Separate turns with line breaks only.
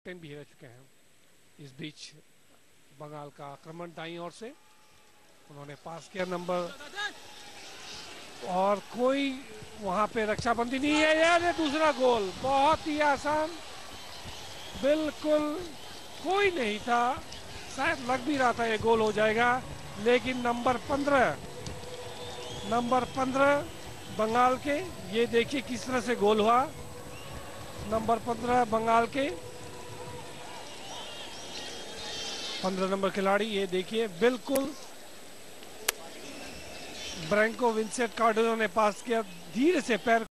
Captain भी रह चुके हैं। इस बीच बंगाल का आक्रमण दाईं ओर से, उन्होंने पास किया नंबर, और कोई वहां पे रक्षाबंदी नहीं है यार। ये दूसरा गोल बहुत ही आसान, बिल्कुल कोई नहीं था, शायद लग भी रहा था ये गोल हो जाएगा, लेकिन नंबर 15 बंगाल के, ये देखिए किस तरह से गोल हुआ। नंबर 15 बंगाल के 15 नंबर खिलाड़ी, ये देखिए बिल्कुल ब्रैंको विंसेंट कार्डोनो ने पास किया, धीरे से पैर